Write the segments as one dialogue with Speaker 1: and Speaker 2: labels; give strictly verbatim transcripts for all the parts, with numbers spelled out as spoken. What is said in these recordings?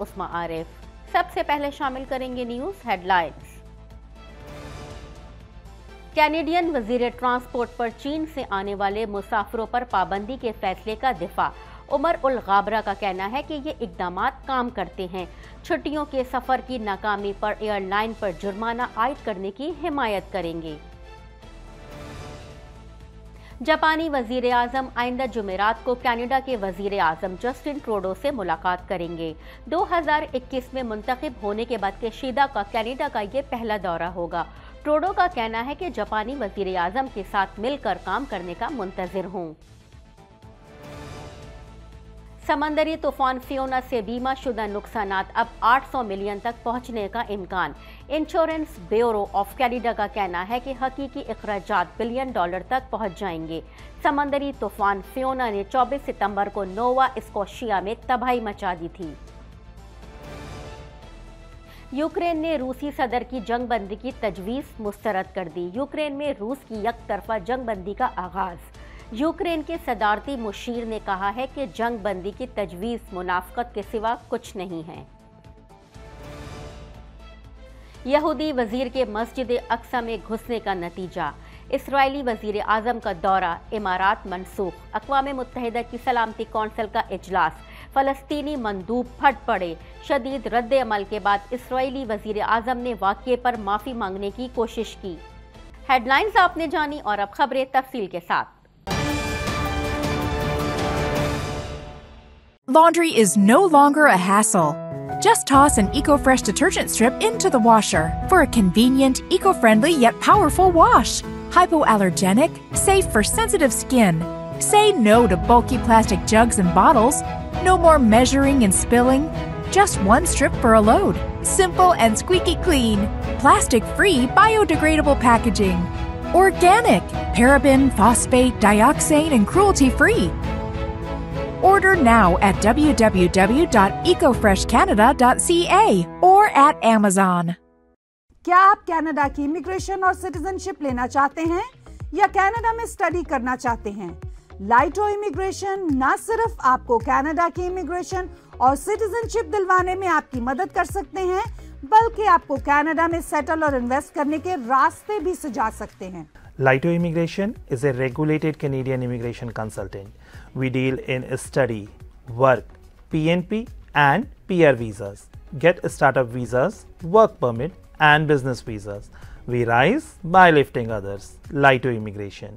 Speaker 1: उस्मा आरिफ। सबसे पहले शामिल करेंगे न्यूज हेडलाइंस। कैनेडियन वजीर ट्रांसपोर्ट पर चीन से आने वाले मुसाफिरों पर पाबंदी के फैसले का दिफा। उमर उल गाबरा का कहना है कि ये इकदाम काम करते हैं। छुट्टियों के सफर की नाकामी पर एयरलाइन पर जुर्माना आयद करने की हिमायत करेंगे। जापानी वजीर आजम आइंदा जुमेरात को कनाडा के वजीर आजम जस्टिन ट्रूडो से मुलाकात करेंगे। दो हज़ार इक्कीस में मुंतखब होने के बाद किशीदा का कनाडा का ये पहला दौरा होगा। ट्रूडो का कहना है कि जापानी वजीर आजम के साथ मिलकर काम करने का मुंतजिर हूं। समंदरी तूफान फियोना से बीमा शुदा नुकसानात अब आठ सौ मिलियन तक पहुंचने का इम्कान। इंश्योरेंस ब्यूरो ऑफ कनाडा का कहना है कि हकीकी अखराजात बिलियन डॉलर तक पहुंच जाएंगे। समंदरी तूफान फियोना ने चौबीस सितंबर को नोवा स्कॉशिया में तबाही मचा दी थी। यूक्रेन ने रूसी सदर की जंगबंदी की तजवीज़ मुस्तरद कर दी। यूक्रेन में रूस की यकतरफा जंगबंदी का आगाज। यूक्रेन के सदारती मुशीर ने कहा है कि जंग बंदी की तजवीज़ मुनाफ़क़त के सिवा कुछ नहीं है। यहूदी वजीर के मस्जिद अक्सा में घुसने का नतीजा। इसराइली वजीर आज़म का दौरा इमारात मनसूख। अक़वाम मुत्तहिदा की सलामती कौंसिल का इजलास। फ़लस्तीनी मंदूब फट पड़े। शदीद रद्द अमल के बाद इसराइली वजीर आज़म ने वाक़ये पर माफ़ी मांगने की कोशिश की। हेडलाइंस आपने जानी और अब खबरें तफसील के साथ।
Speaker 2: Laundry is no longer a hassle. Just toss an EcoFresh detergent strip into the washer for a convenient, eco-friendly yet powerful wash. Hypoallergenic, safe for sensitive skin. Say no to bulky plastic jugs and bottles. No more measuring and spilling. Just one strip for a load. Simple and squeaky clean. Plastic-free, biodegradable packaging. Organic, paraben, phosphate, dioxane, and cruelty-free. Order now at w w w dot eco fresh canada dot c a or at Amazon.
Speaker 3: क्या आप Canada की immigration और citizenship लेना चाहते हैं या Canada में study करना चाहते हैं? लाइटो इमिग्रेशन न सिर्फ आपको कनाडा की इमिग्रेशन और सिटीजनशिप दिलवाने में आपकी मदद कर सकते हैं, बल्कि आपको कनाडा में सेटल और इन्वेस्ट करने के रास्ते भी सुझा सकते हैं।
Speaker 4: Laito Immigration is a regulated Canadian immigration consultant. We deal in study, work, P N P and P R visas. Get startup visas, work permit and business visas. We rise by lifting others. Laito Immigration.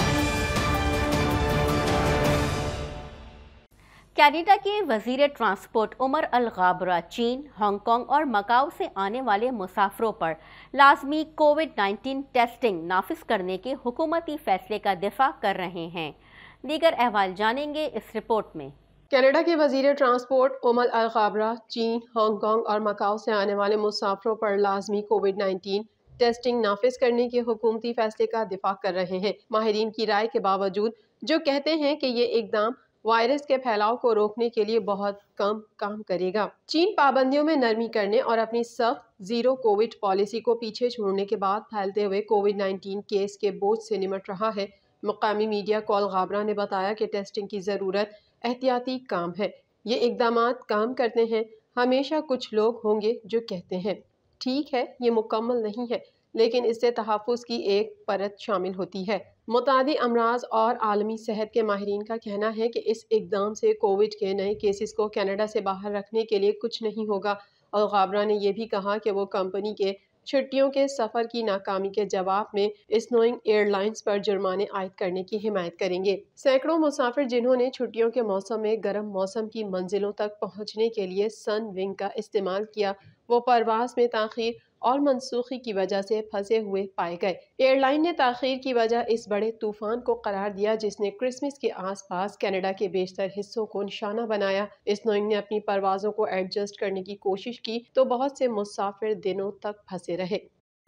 Speaker 1: Canada के वजीर transport Umar अल गाबरा चीन, Hong Kong और मकाऊ से आने वाले मुसाफिरों पर लाजमी Covid nineteen testing नाफिज करने के हुकूमती फैसले का दिफा कर रहे हैं। दीगर अहवाल जानेंगे इस रिपोर्ट में।
Speaker 5: कनाडा के वजीर ट्रांसपोर्ट उमर अल गाबरा चीन, हांगकांग और मकाऊ से आने वाले मुसाफिरों पर लाजमी कोविड नाइन्टीन टेस्टिंग नाफिज करने के हुकूमती फैसले का दिफा कर रहे हैं। माहिरीन की राय के बावजूद जो कहते हैं कि ये इकदाम वायरस के फैलाव को रोकने के लिए बहुत कम काम करेगा। चीन पाबंदियों में नरमी करने और अपनी सख्त जीरो कोविड पॉलिसी को पीछे छोड़ने के बाद फैलते हुए कोविड नाइन्टीन केस के बोझ से निमट रहा है। मकामी मीडिया को अल गाबरा ने बताया कि टेस्टिंग की ज़रूरत एहतियाती काम है। ये इकदाम काम करते हैं। हमेशा कुछ लोग होंगे जो कहते हैं ठीक है ये मुकम्मल नहीं है, लेकिन इससे तहफ़्फ़ुज़ की एक परत शामिल होती है। मुतादी अमराज और आलमी सेहत के माहिरीन का कहना है कि इस इकदाम से कोविड के नए केसेस को कनाडा से बाहर रखने के लिए कुछ नहीं होगा। अल गाबरा ने यह भी कहा कि वो कंपनी के छुट्टियों के सफ़र की नाकामी के जवाब में स्नोइंग एयरलाइंस पर जुर्माने आयद करने की हिमायत करेंगे। सैकड़ों मुसाफिर जिन्होंने छुट्टियों के मौसम में गर्म मौसम की मंजिलों तक पहुँचने के लिए सन विंग का इस्तेमाल किया, वो परवास में ताख़ीर और मनसूखी की वजह से फंसे हुए पाए गए। एयरलाइन ने ताख़ीर की वजह इस बड़े तूफान को करार दिया जिसने क्रिसमस के आसपास कनाडा के बेशतर हिस्सों को निशाना बनाया। स्नोइंग ने अपनी परवाज़ों को एडजस्ट करने की कोशिश की तो बहुत से मुसाफिर दिनों तक फंसे रहे।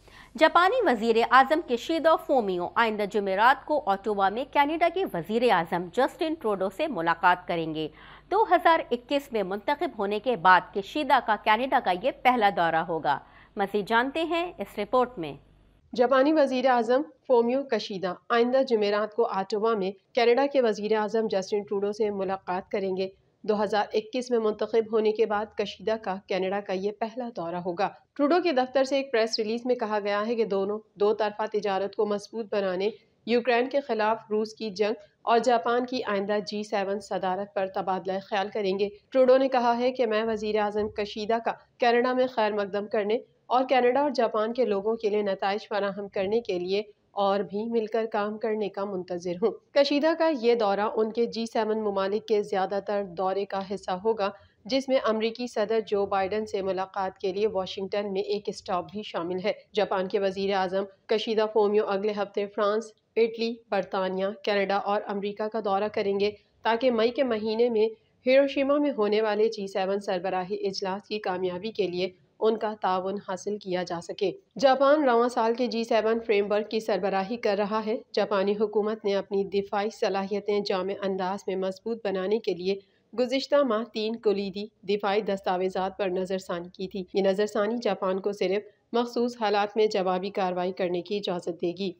Speaker 1: जापानी वजीर आजम किशिदा फूमियो आइंदा जुमेरात को ओटावा में कनाडा के वजीर आजम जस्टिन ट्रूडो से मुलाकात करेंगे। दो हज़ार इक्कीस में मुंतखब होने के बाद किशिदा का कनाडा का ये पहला दौरा होगा। मज़ीद जानते हैं इस रिपोर्ट में।
Speaker 5: जापानी वजीर आजम फोमियो कशीदा आइंदा जुमेरात को ओटावा में कनाडा के वजीर आजम जस्टिन ट्रूडो से मुलाकात करेंगे। दो हज़ार इक्कीस में मुंतखब होने के बाद कशीदा का कनाडा का ये पहला दौरा होगा। ट्रूडो के दफ्तर से एक प्रेस रिलीज में कहा गया है कि दोनों दो तरफा तिजारत को मजबूत बनाने, यूक्रेन के खिलाफ रूस की जंग और जापान की आइंदा जी सेवन सदारत पर तबादला ख्याल करेंगे। ट्रूडो ने कहा है कि मैं वजीर आजम कशीदा का कनाडा में खैर मकदम करने और कनाडा और जापान के लोगों के लिए नताइज फराहम करने के लिए और भी मिलकर काम करने का मुंतजिर हूँ। कशीदा का ये दौरा उनके जी सेवन ममालिक के ज्यादातर दौरे का हिस्सा होगा, जिसमें अमरीकी सदर जो बाइडन से मुलाकात के लिए वाशिंगटन में एक स्टॉप भी शामिल है। जापान के वजीर आजम कशीदा फोमियो अगले हफ्ते फ्रांस, इटली, बरतानिया, कनाडा और अमरीका का दौरा करेंगे ताकि मई के महीने में हिरोशिमा में होने वाले जी सेवन सरबराही इजलास की कामयाबी के लिए उनका ताउन हासिल किया जा सके। जापान रवां साल के जी सेवन फ्रेमवर्क की सरबराही कर रहा है। जापानी हुकूमत ने अपनी दिफाई सलाहियतें जामे अंदाज में मजबूत बनाने के लिए गुज़िश्ता माह तीन कुलीदी दिफाई दस्तावेजात पर नज़रसानी की थी। ये नज़रसानी जापान को सिर्फ मखसूस हालात में जवाबी कार्रवाई करने की इजाज़त देगी।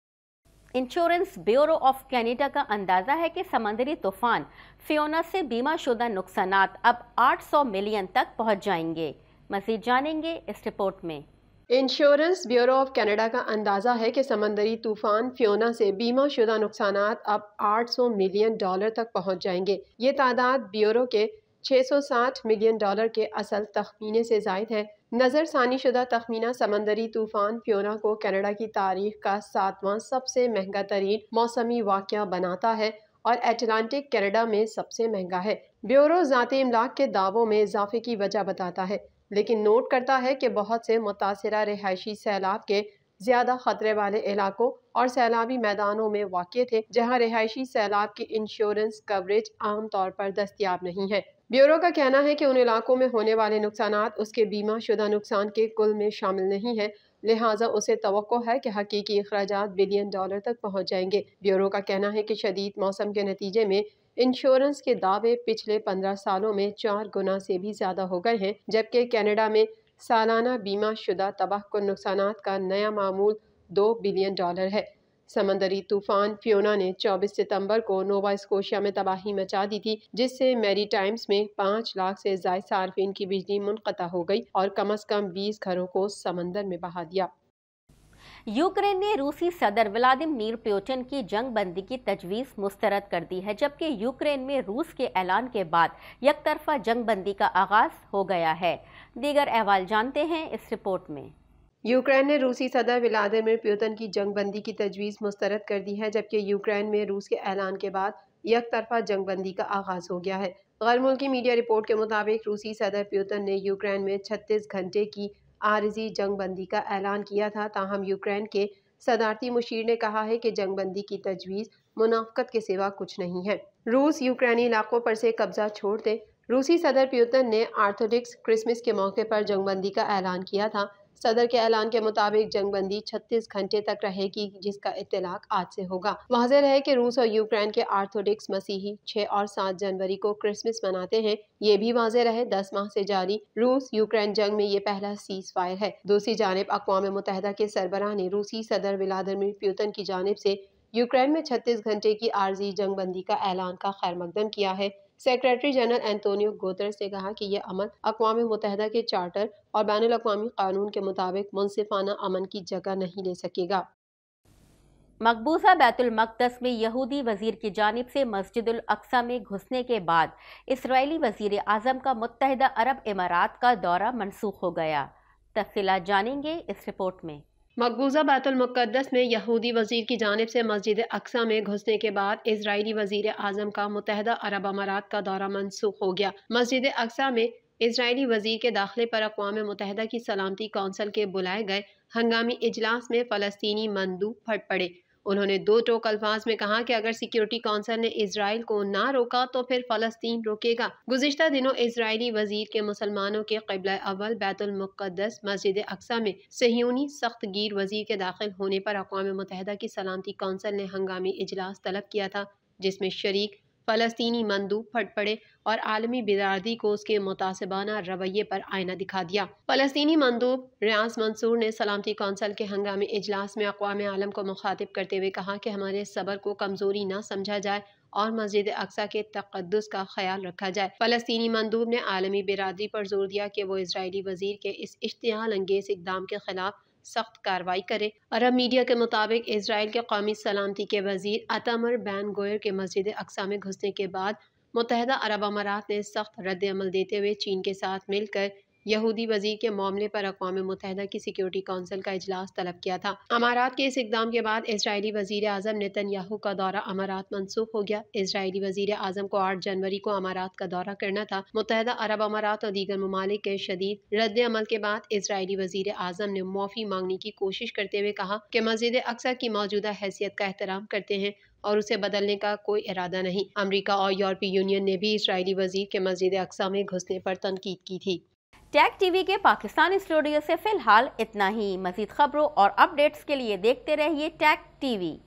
Speaker 1: इंश्योरेंस ब्यूरो ऑफ कनाडा का अंदाजा है कि समंदरी तूफान फियोना से बीमा शुदा नुकसानात अब आठ सौ मिलियन तक पहुंच जाएंगे। मज़ीद जानेंगे इस रिपोर्ट में।
Speaker 5: इंश्योरेंस ब्यूरो ऑफ कनाडा का अंदाज़ा है कि समंदरी तूफान फियोना से बीमा शुदा नुकसानात अब आठ सौ मिलियन डॉलर तक पहुंच जाएंगे। ये तादाद ब्यूरो के छह सौ साठ मिलियन डॉलर के असल तखमीने से ज़ायद है। नज़रसानी शुदा तखमीना समंदरी तूफान फियोना को कनाडा की तारीख का सातवां सबसे महंगा तरीन मौसमी वाक़या बनाता है और एटलांटिक कनाडा में सबसे महंगा है। ब्यूरो ज़ाती इमलाक के दावों में इजाफे की वजह बताता है, लेकिन नोट करता है कि बहुत से मुतासिरा रिहायशी सैलाब के ज्यादा खतरे वाले इलाकों और सैलाबी मैदानों में वाक़ थे, जहां रिहायशी सैलाब की इंश्योरेंस कवरेज आम तौर पर दस्तियाब नहीं है। ब्यूरो का कहना है कि उन इलाकों में होने वाले नुकसानात उसके बीमा शुदा नुकसान के कुल में शामिल नहीं है, लिहाजा उसे तवक्को है कि हकीकी अखराजात बिलियन डॉलर तक पहुँच जाएंगे। ब्यूरो का कहना है कि शदीद मौसम के नतीजे में इंश्योरेंस के दावे पिछले पंद्रह सालों में चार गुना से भी ज्यादा हो गए हैं, जबकि कनाडा में सालाना बीमा शुदा तबाह कुल नुकसानात का नया मामूल दो बिलियन डॉलर है। समंदरी तूफान फियोना ने चौबीस सितंबर को नोवा स्कोशिया में तबाही मचा दी थी, जिससे मैरी टाइम्स में पाँच लाख से ज्यादा सार्फिन की बिजली मुनक़ता हो गई और कम अज कम बीस घरों को समंदर में बहा दिया।
Speaker 1: यूक्रेन ने रूसी सदर व्लादिमीर पुतिन की जंग बंदी की तजवीज़ मुस्तरद कर दी है, जबकि यूक्रेन में रूस के ऐलान के बाद यकतरफा जंग बंदी का आगाज हो गया है। दीगर अहवाल जानते हैं इस रिपोर्ट में।
Speaker 5: यूक्रेन ने रूसी सदर व्लादिमीर पुतिन की जंग बंदी की तजवीज़ मुस्तरद कर दी है, जबकि यूक्रेन में रूस के ऐलान के बाद यकतरफा जंग बंदी का आगाज हो गया है। गैर मुल्की मीडिया रिपोर्ट के मुताबिक रूसी सदर पुतिन ने यूक्रेन में छत्तीस घंटे की आरजी जंग बंदी का ऐलान किया था, ताहम यूक्रेन के सदारती मुशीर ने कहा है कि जंग बंदी की तजवीज़ मुनाफ़कत के सिवा कुछ नहीं है। रूस यूक्रेनी इलाकों पर से कब्जा छोड़ दे। रूसी सदर पुतिन ने ऑर्थोडॉक्स क्रिसमस के मौके पर जंग बंदी का ऐलान किया था। सदर के ऐलान के मुताबिक जंग बंदी छत्तीस घंटे तक रहेगी, जिसका इत्तलाक आज से होगा। वाज़ेह रहे कि रूस और यूक्रेन के ऑर्थोडॉक्स मसीही छह और सात जनवरी को क्रिसमस मनाते हैं। ये भी वाज़ेह रहे दस माह से जारी रूस यूक्रेन जंग में ये पहला सीज फायर है। दूसरी जानिब अक़वाम मुत्तहिदा के सरबराह ने रूसी सदर व्लादिमीर पुतिन की जानिब से यूक्रेन में छत्तीस घंटे की आर्जी जंग बंदी का ऐलान का खैर मकदम किया है। सेक्रेटरी जनरल एंटोनियो गुतेरेस ने कहा कि यह अमल अक़वाम मुत्तहिदा के चार्टर और बैनुल अक़वामी कानून के मुताबिक मुनसिफाना अमन की जगह नहीं ले सकेगा।
Speaker 1: मकबूजा बैतुल मक़दस में यहूदी वज़ीर की जानिब से मस्जिदुल अक़सा में घुसने के बाद इसराइली वज़ीर आज़म का मुत्तहिदा अरब इमारात का दौरा मनसूख हो गया। तफ़सीलात जानेंगे इस रिपोर्ट में।
Speaker 5: मकबूजा बैतुल मुक़द्दस में यहूदी वज़ीर की जानिब से मस्जिद अक़सा में घुसने के बाद इजरायली वज़ीर आज़म का मुत्तहिदा अरब अमारात का दौरा मनसूख हो गया। मस्जिद अक़सा में इजरायली वज़ीर के दाखिले पर अक़वाम मुत्तहिदा की सलामती कौंसिल के बुलाए गए हंगामी इजलास में फ़लस्तीनी मंदूब फट पड़े। उन्होंने दो टोक अल्फाज में कहा कि अगर सिक्योरिटी काउंसिल ने इजराइल को ना रोका तो फिर फ़लस्तीन रोकेगा। गुज़िश्ता दिनों इजरायली वज़ीर के मुसलमानों के क़िबला अव्वल बैतुल मुक़द्दस मस्जिद अक़सा में सहयूनी सख्त गिर वज़ीर के दाखिल होने पर अक़वाम मुत्तहिदा की सलामती कौंसिल ने हंगामी इजलास तलब किया था, जिसमें शरीक फ़लस्तीनी मंदूब फट पड़े और आलमी बिरादरी को उसके मुतासिबाना रवैये पर आईना दिखा दिया। फ़लस्तीनी मंदूब रियाज मंसूर ने सलामती कौंसिल के हंगामी इजलास में अक़वाम आलम को मुखातिब करते हुए कहा कि हमारे सब्र को कमज़ोरी न समझा जाए और मस्जिद अक्सा के तक़द्दुस का ख्याल रखा जाए। फ़लस्तीनी मंदूब ने आलमी बिरादरी पर जोर दिया कि वो इजरायली वज़ीर के इस इश्तियाल अंगेज़ इक़दाम के खिलाफ सख्त कार्रवाई करे। अरब मीडिया के मुताबिक इसराइल के कौमी सलामती के वज़ीर अतमर बैन गोयर के मस्जिद अक्सा में घुसने के बाद मुत्तहिदा अरब अमारात ने सख्त रद्द अमल देते हुए चीन के साथ मिलकर यहूदी वज़ीर के मामले पर अक़वाम मुत्तहिदा की सिक्योरिटी काउंसिल का इजलास तलब किया था। अमारात के इस इक़दाम के बाद इजरायली वज़ीर आज़म नेतन्याहू का दौरा अमारात मनसूख हो गया। इजरायली वज़ीर आज़म को आठ जनवरी को अमारात का दौरा करना था। मुत्तहिदा अरब अमारात और दीगर ममालिक के शदीद रद्द अमल के बाद इजरायली वज़ीर आज़म ने माफ़ी मांगने की कोशिश करते हुए कहा कि मस्जिद अक्सा की मौजूदा हैसियत का एहतराम करते हैं और उसे बदलने का कोई इरादा नहीं। अमरीका और यूरोपीय यूनियन ने भी इजरायली वज़ीर के मस्जिद अक्सा में घुसने पर तनकीद की थी।
Speaker 1: टैग टीवी के पाकिस्तानी स्टूडियो से फिलहाल इतना ही। मज़ीद खबरों और अपडेट्स के लिए देखते रहिए टैग टीवी।